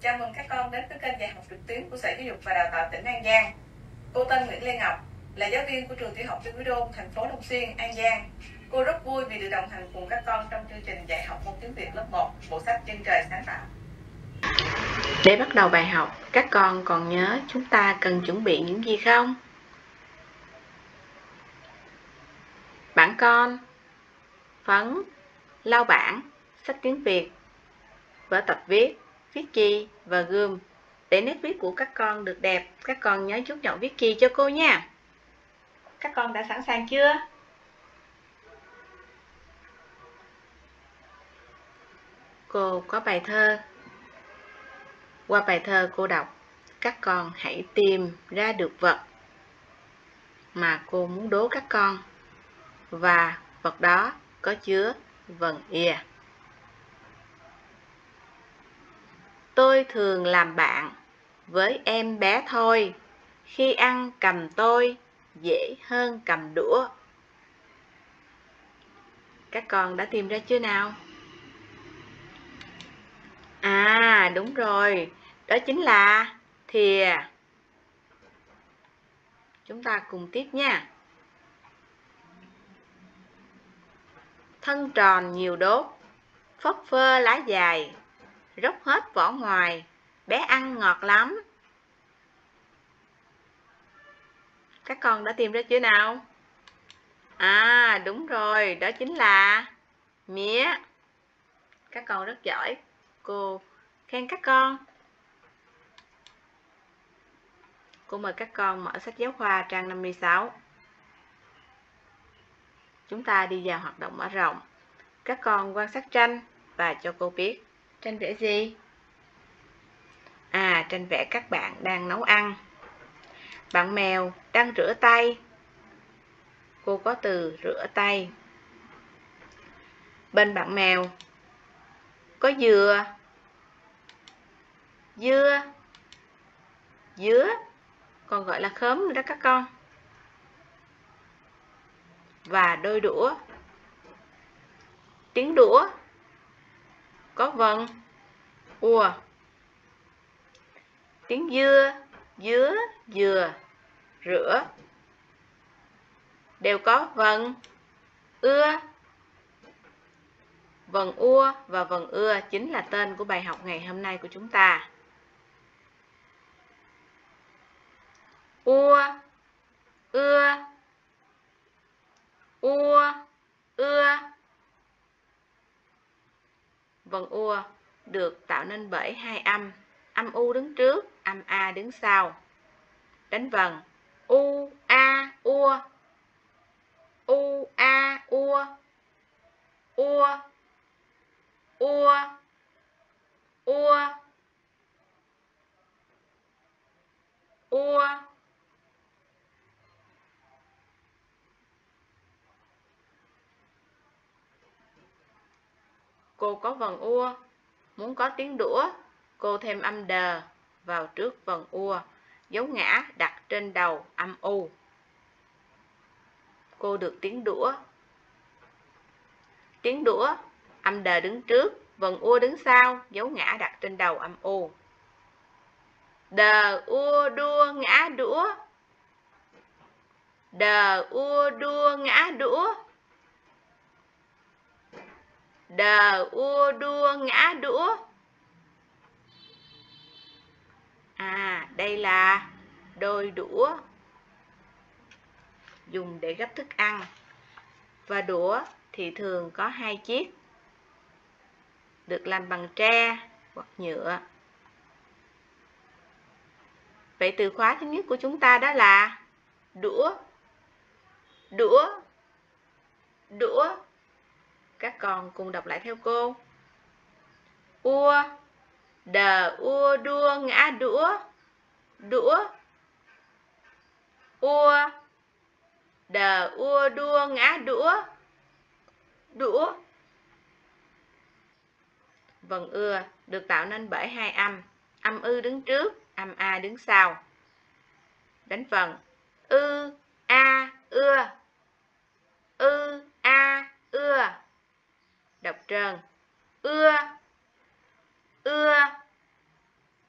Chào mừng các con đến với kênh dạy học trực tuyến của Sở Giáo dục và Đào tạo tỉnh An Giang. Cô tên Nguyễn Lê Ngọc, là giáo viên của trường tiểu học Trương Quý Đôn, thành phố Long Xuyên, An Giang. Cô rất vui vì được đồng hành cùng các con trong chương trình dạy học môn tiếng Việt lớp 1, bộ sách Chân Trời Sáng Tạo. Để bắt đầu bài học, các con còn nhớ chúng ta cần chuẩn bị những gì không? Bảng con, phấn, lau bảng, sách tiếng Việt, vở tập viết, viết chì và gươm. Để nét viết của các con được đẹp, các con nhớ chút nhọn viết chì cho cô nha. Các con đã sẵn sàng chưa? Cô có bài thơ. Qua bài thơ cô đọc, các con hãy tìm ra được vật mà cô muốn đố các con, và vật đó có chứa vần ìa. Tôi thường làm bạn với em bé thôi, khi ăn cầm tôi dễ hơn cầm đũa. Các con đã tìm ra chưa nào? À, đúng rồi, đó chính là thìa. Chúng ta cùng tiếp nha. Thân tròn nhiều đốt, phất phơ lá dài, róc hết vỏ ngoài, bé ăn ngọt lắm. Các con đã tìm ra chưa nào? À, đúng rồi, đó chính là mía. Các con rất giỏi, cô khen các con. Cô mời các con mở sách giáo khoa trang 56. Chúng ta đi vào hoạt động mở rộng. Các con quan sát tranh và cho cô biết tranh vẽ gì? À, tranh vẽ các bạn đang nấu ăn. Bạn mèo đang rửa tay. Cô có từ rửa tay. Bên bạn mèo có dừa, dưa, dứa, còn gọi là khóm nữa đó các con. Và đôi đũa. Tiếng đũa có vần ùa. Tiếng dưa, dứa, dừa, rửa đều có vần ưa. Vần ua và vần ưa chính là tên của bài học ngày hôm nay của chúng ta. Ua, ưa, ua, ưa. Vần ua được tạo nên bởi hai âm u đứng trước, âm a đứng sau. Đánh vần u, a, ua, u, a, ua, ua, ua, ua, ua. Cô có vần ua, muốn có tiếng đũa, cô thêm âm đờ vào trước vần ua, dấu ngã đặt trên đầu âm u. Cô được tiếng đũa. Tiếng đũa, âm đờ đứng trước, vần ua đứng sau, dấu ngã đặt trên đầu âm u. Đờ ua đua ngã đũa. Đờ ua đua ngã đũa. Đờ ua đua ngã đũa. À, đây là đôi đũa dùng để gấp thức ăn. Và đũa thì thường có hai chiếc, được làm bằng tre hoặc nhựa. Vậy từ khóa thứ nhất của chúng ta đó là đũa. Đũa, đũa. Các con cùng đọc lại theo cô. Ua, đờ ua đua ngã đũa. Đũa. Ua, đờ ua đua ngã đũa. Đũa. Vần ưa được tạo nên bởi hai âm ư đứng trước, âm a đứng sau. Đánh vần ư, a, ưa. Ư, a, ưa. Đọc trơn ưa, ưa.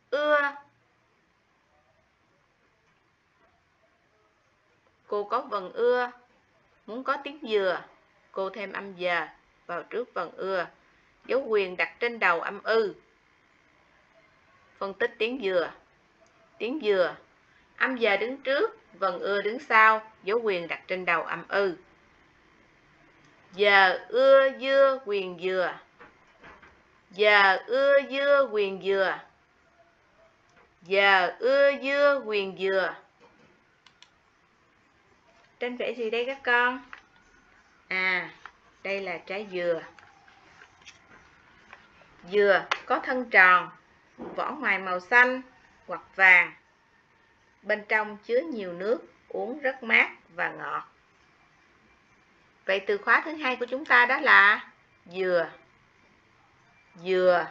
cô có vần ưa. Muốn có tiếng dừa, cô thêm âm giờ vào trước vần ưa. Dấu quyền đặt trên đầu âm ư. Phân tích tiếng dừa. Tiếng dừa, âm giờ đứng trước, vần ưa đứng sau, dấu quyền đặt trên đầu âm ư. Giờ ưa dưa quyền dừa. Giờ ưa dưa quyền dừa. Giờ ưa dưa quyền dừa. Trên vẽ gì đây các con? Đây là trái dừa. Dừa có thân tròn, vỏ ngoài màu xanh hoặc vàng. Bên trong chứa nhiều nước, uống rất mát và ngọt. Vậy từ khóa thứ hai của chúng ta đó là dừa. Dừa.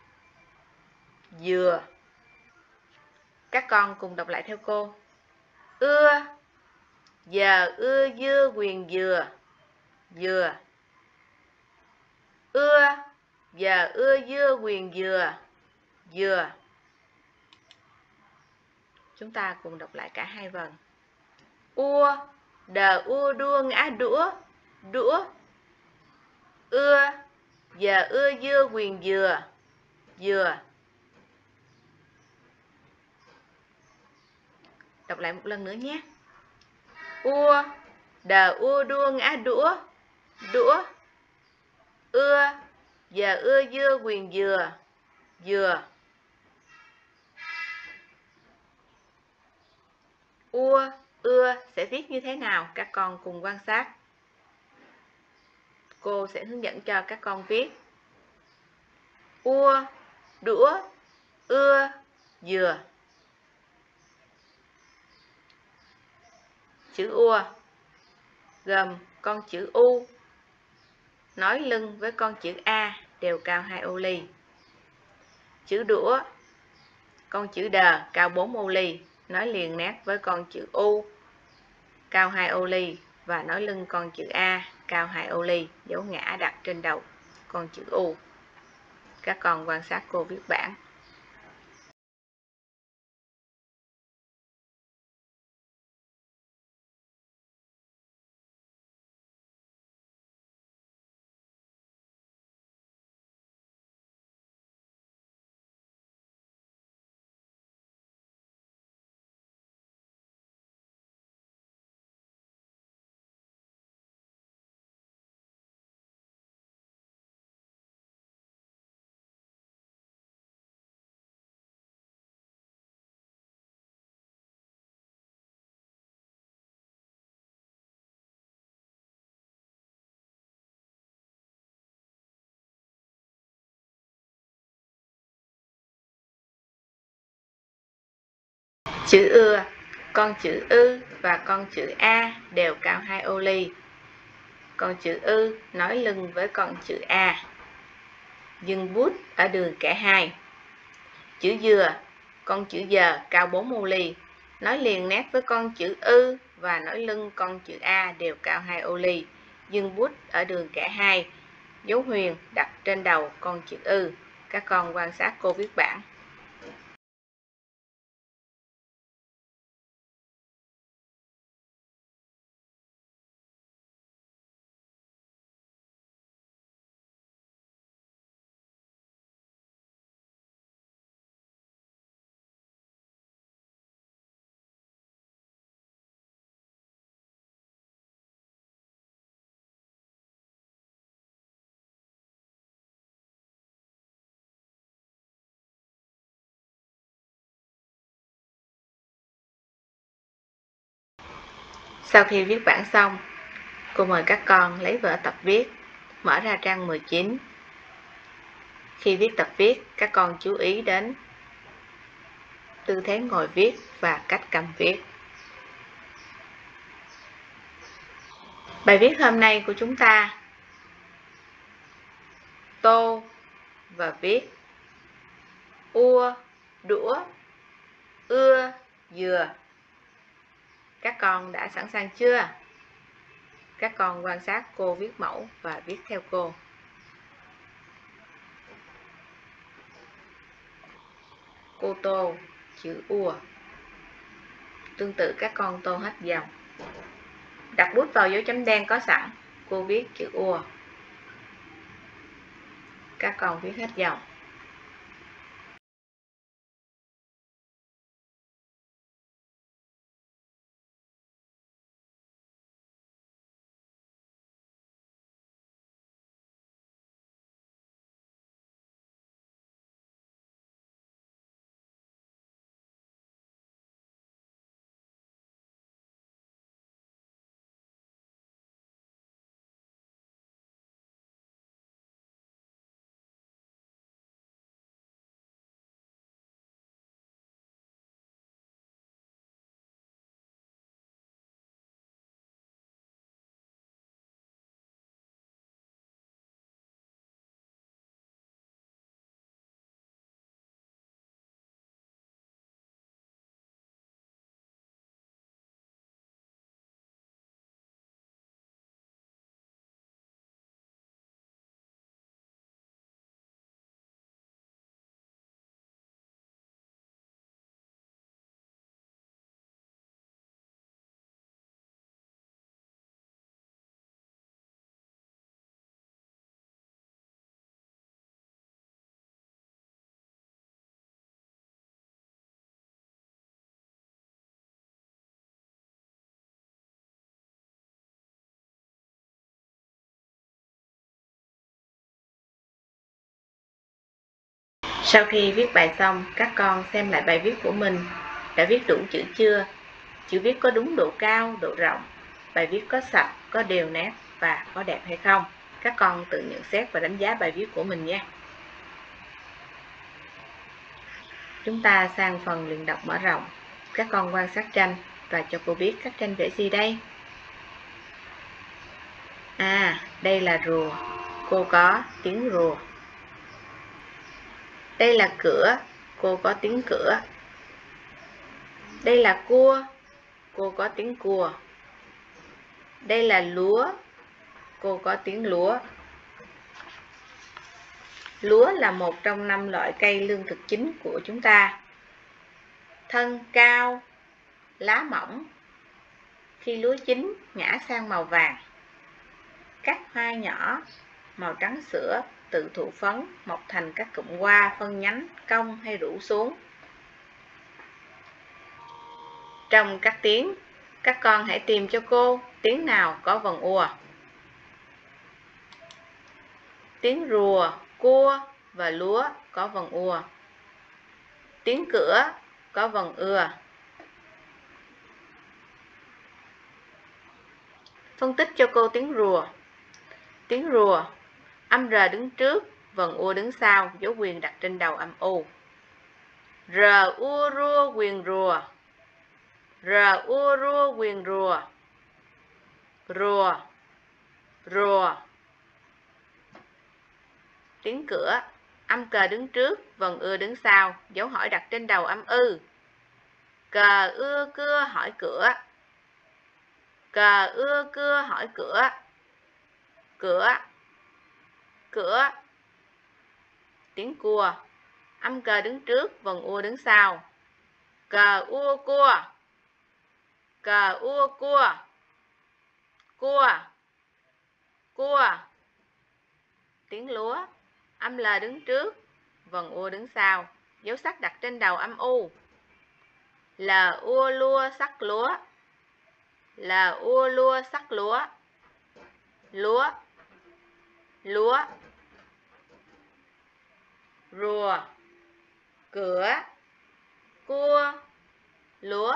Dừa. Các con cùng đọc lại theo cô. Ưa. Giờ ưa dưa quyền dừa. Dừa. Ưa. Giờ ưa dưa quyền dừa. Dừa. Chúng ta cùng đọc lại cả hai vần. Ua. Đờ ua đua ngã đũa. Đũa. Ưa. Giờ ưa dưa quyền dừa. Dừa. Đọc lại một lần nữa nhé. Ua. Đờ ua đua ngã đũa. Đũa. Ưa. Giờ ưa dưa quyền dừa. Dừa. Ua, ưa sẽ viết như thế nào? Các con cùng quan sát. Cô sẽ hướng dẫn cho các con viết. Ua, đũa, ưa, dừa. Chữ ua gồm con chữ U nối lưng với con chữ A đều cao 2 ô ly. Chữ đũa, con chữ đờ cao 4 ô ly, nối liền nét với con chữ U cao 2 ô ly và nối lưng con chữ A cao 2 ô ly, dấu ngã đặt trên đầu con chữ U. Các con quan sát cô viết bảng. Chữ ưa, con chữ ư và con chữ A đều cao 2 ô ly. Con chữ ư nối lưng với con chữ A, dừng bút ở đường kẻ 2. Chữ dừa, con chữ giờ cao 4 ô ly, nối liền nét với con chữ ư và nối lưng con chữ A đều cao 2 ô ly, dừng bút ở đường kẻ 2, dấu huyền đặt trên đầu con chữ ư. Các con quan sát cô viết bảng. Sau khi viết bảng xong, cô mời các con lấy vở tập viết, mở ra trang 19. Khi viết tập viết, các con chú ý đến tư thế ngồi viết và cách cầm viết. Bài viết hôm nay của chúng ta tô và viết ua, đũa, ưa, dừa. Các con đã sẵn sàng chưa? Các con quan sát cô viết mẫu và viết theo cô. Cô tô chữ ua. Tương tự các con tô hết dòng. Đặt bút vào dấu chấm đen có sẵn, cô viết chữ ua. Các con viết hết dòng. Sau khi viết bài xong, các con xem lại bài viết của mình. Đã viết đủ chữ chưa? Chữ viết có đúng độ cao, độ rộng? Bài viết có sạch, có đều nét và có đẹp hay không? Các con tự nhận xét và đánh giá bài viết của mình nha. Chúng ta sang phần luyện đọc mở rộng. Các con quan sát tranh và cho cô biết các tranh vẽ gì đây? Đây là rùa. Cô có tiếng rùa. Đây là cửa. Cô có tiếng cửa. Đây là cua. Cô có tiếng cua. Đây là lúa. Cô có tiếng lúa. Lúa là một trong 5 loại cây lương thực chính của chúng ta. Thân cao, lá mỏng. Khi lúa chín, ngã sang màu vàng. Các hoa nhỏ, màu trắng sữa, tự thụ phấn, mọc thành các cụm hoa, phân nhánh, cong hay rũ xuống. Trong các tiếng, các con hãy tìm cho cô tiếng nào có vần ua. Tiếng rùa, cua và lúa có vần ua. Tiếng cửa có vần ưa. Phân tích cho cô tiếng rùa. Tiếng rùa, âm R đứng trước, vần ua đứng sau, dấu quyền đặt trên đầu âm U. R ua rua quyền rùa. R ua rua quyền rùa. Rùa, rùa. Tiếng cửa, âm cờ đứng trước, vần ưa đứng sau, dấu hỏi đặt trên đầu âm ư. Cờ ưa cưa hỏi cửa. Cờ ưa cưa hỏi cửa. Cửa, cửa. Tiếng cua, âm cờ đứng trước, vần ua đứng sau. Cờ ua cua. Cờ ua cua. Cua, cua. Tiếng lúa, âm L đứng trước, vần ua đứng sau, dấu sắc đặt trên đầu âm U. L ua lua sắc lúa. L ua lua sắc lúa. Lúa, lúa. Rùa, cửa, cua, lúa.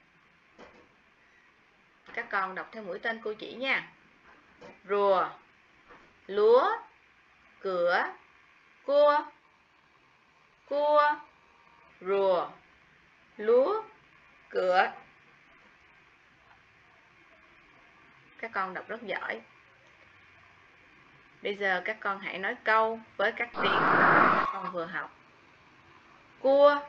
Các con đọc theo mũi tên cô chỉ nha. Rùa, lúa, cửa, cua, cua, rùa, lúa, cửa. Các con đọc rất giỏi. Bây giờ các con hãy nói câu với các tiếng các con vừa học. Cua.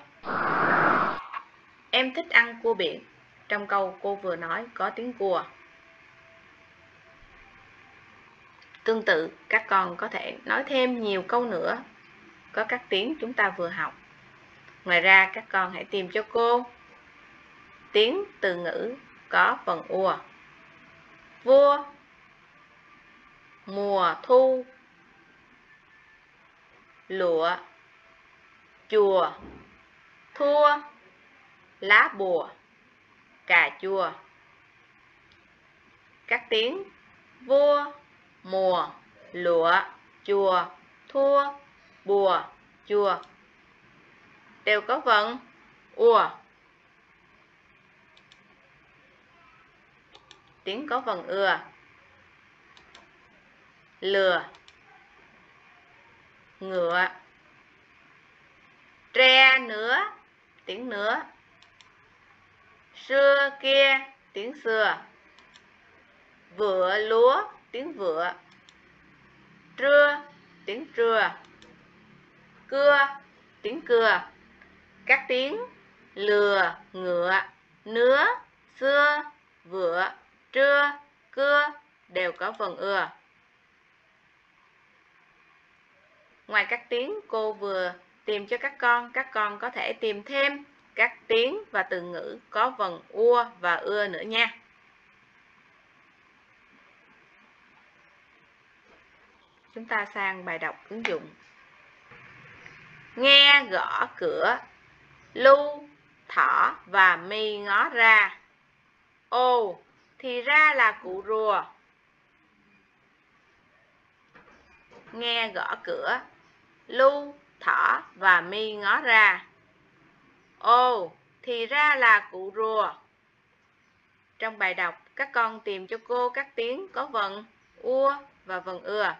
Em thích ăn cua biển. Trong câu cô vừa nói có tiếng cua. Tương tự, các con có thể nói thêm nhiều câu nữa có các tiếng chúng ta vừa học. Ngoài ra, các con hãy tìm cho cô tiếng từ ngữ có phần ua. Vua, mùa thu, lụa, chùa, thua, lá bùa, cà chua. Các tiếng vua, mùa, lụa, chùa, thua, bùa, chùa đều có vần ua. Tiếng có vần ưa. Lừa, ngựa, tre nữa, tiếng nữa. Xưa kia, tiếng xưa. Vựa lúa, tiếng vựa. Trưa, tiếng trưa. Cưa, tiếng cưa. Các tiếng lừa, ngựa, nứa, xưa, vựa, trưa, cưa đều có vần ưa. Ngoài các tiếng cô vừa tìm cho các con có thể tìm thêm các tiếng và từ ngữ có vần ua và ưa nữa nha. Chúng ta sang bài đọc ứng dụng. Nghe gõ cửa, Lu, Thỏ và Mi ngó ra. Ồ, thì ra là cụ rùa. Nghe gõ cửa, Lu, Thỏ và Mi ngó ra. Ồ, thì ra là cụ rùa. Trong bài đọc, các con tìm cho cô các tiếng có vần ua và vần ưa.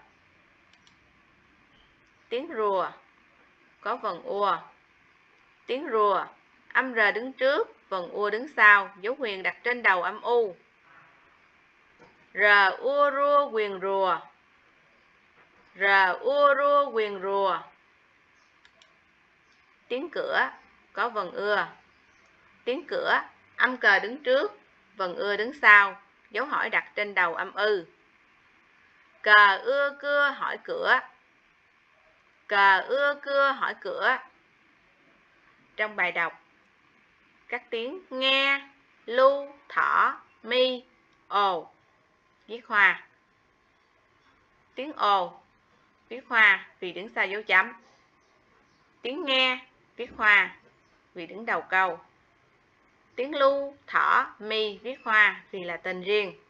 Tiếng rùa có vần ua. Tiếng rùa, âm R đứng trước, vần ua đứng sau, dấu huyền đặt trên đầu âm u. R ua rua quyền rùa. R ua rua quyền rùa. Tiếng cửa có vần ưa. Tiếng cửa, âm cờ đứng trước, vần ưa đứng sau, dấu hỏi đặt trên đầu âm ư. Cờ ưa cưa hỏi cửa. Cờ ưa cưa hỏi cửa. Trong bài đọc, các tiếng nghe, Lu, Thỏ, Mi, ồ viết hoa. Tiếng ồ viết hoa vì đứng sau dấu chấm. Tiếng nghe viết hoa vì đứng đầu câu. Tiếng Lu, Thỏ, Mi viết hoa vì là tên riêng.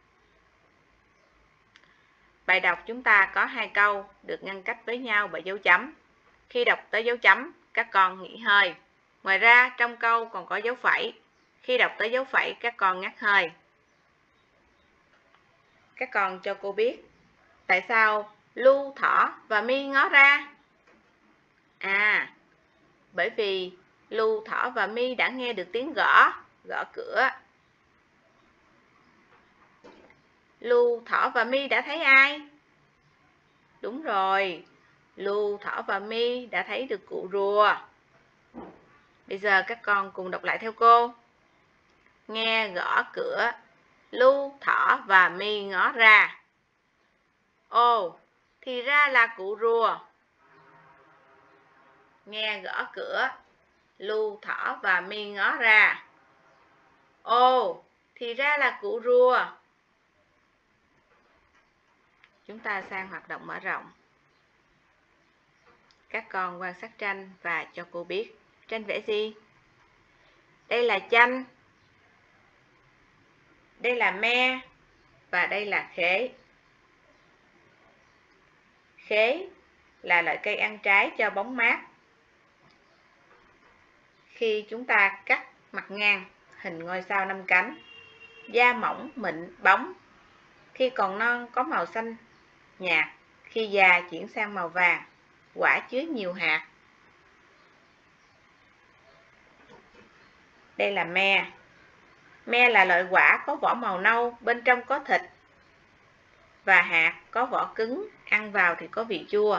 Bài đọc chúng ta có 2 câu được ngăn cách với nhau bởi dấu chấm. Khi đọc tới dấu chấm, các con nghỉ hơi. Ngoài ra, trong câu còn có dấu phẩy. Khi đọc tới dấu phẩy, các con ngắt hơi. Các con cho cô biết, tại sao Lu, Thỏ và Mi ngó ra? Bởi vì Lu, Thỏ và Mi đã nghe được tiếng gõ cửa. Lu, Thỏ và Mi đã thấy ai? Đúng rồi, Lu, Thỏ và Mi đã thấy được cụ rùa. Bây giờ các con cùng đọc lại theo cô. Nghe gõ cửa, Lu, Thỏ và Mi ngó ra. Ồ, thì ra là cụ rùa. Nghe gõ cửa, Lu, Thỏ và Mi ngó ra. Ồ, thì ra là cụ rùa. Chúng ta sang hoạt động mở rộng. Các con quan sát tranh và cho cô biết tranh vẽ gì. Đây là chanh, đây là me và đây là khế. Khế là loại cây ăn trái cho bóng mát. Khi chúng ta cắt mặt ngang, hình ngôi sao 5 cánh, da mỏng, mịn, bóng. Khi còn non có màu xanh nhạt, khi già chuyển sang màu vàng, quả chứa nhiều hạt. Đây là me. Me là loại quả có vỏ màu nâu, bên trong có thịt và hạt có vỏ cứng, ăn vào thì có vị chua.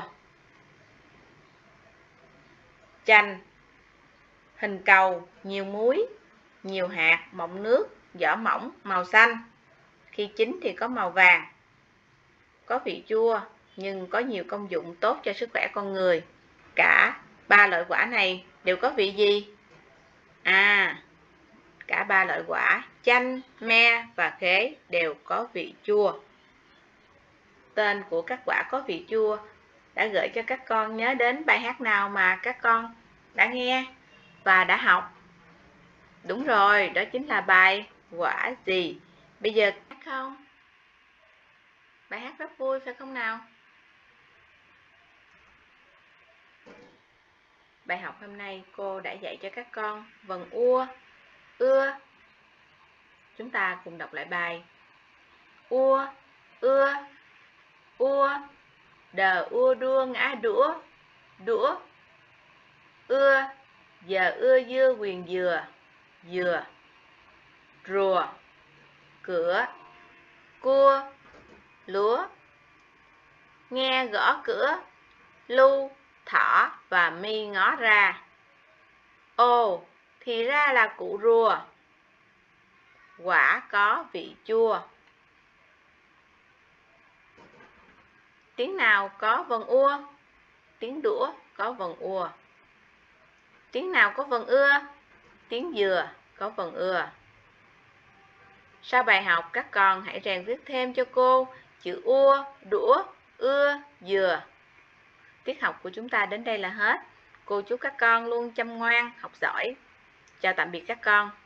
Chanh, hình cầu, nhiều múi, nhiều hạt, mọng nước, vỏ mỏng, màu xanh. Khi chín thì có màu vàng, có vị chua nhưng có nhiều công dụng tốt cho sức khỏe con người. Cả 3 loại quả này đều có vị gì? Cả ba loại quả chanh, me và khế đều có vị chua. Tên của các quả có vị chua đã gợi cho các con nhớ đến bài hát nào mà các con đã nghe và đã học? Đúng rồi, đó chính là bài Quả gì. Bây giờ hát không? Bài hát rất vui phải không nào? Bài học hôm nay cô đã dạy cho các con vần ua, ưa. Chúng ta cùng đọc lại bài. Ua, ưa, ua, đờ ua đua ngã đũa, đũa. Ưa, giờ ưa dưa quyền dừa, dừa. Rùa, cửa, cua, lúa. Nghe gõ cửa, lu, thỏ và mi ngó ra. Ồ, thì ra là cụ rùa. Quả có vị chua. Tiếng nào có vần ua? Tiếng đũa có vần ua. Tiếng nào có vần ưa? Tiếng dừa có vần ưa. Sau bài học, các con hãy rèn viết thêm cho cô chữ ua, đũa, ưa, dừa. Tiết học của chúng ta đến đây là hết. Cô chúc các con luôn chăm ngoan, học giỏi. Chào tạm biệt các con.